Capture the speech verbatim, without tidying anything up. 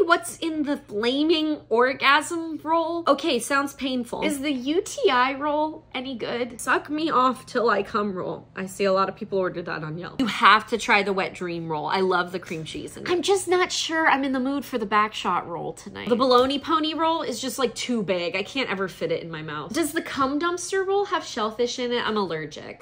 what's in the flaming orgasm roll? Okay, sounds painful. Is the U T I roll any good? Suck me off till I come roll. I see a lot of people order that on Yelp. You have to try the wet dream roll. I love the cream cheese in it. I'm just not sure I'm in the mood for the back shot roll tonight. The bologna pony roll is just like too big. I can't ever fit it in my mouth. Does the cum dumpster roll have shellfish in it? I'm allergic.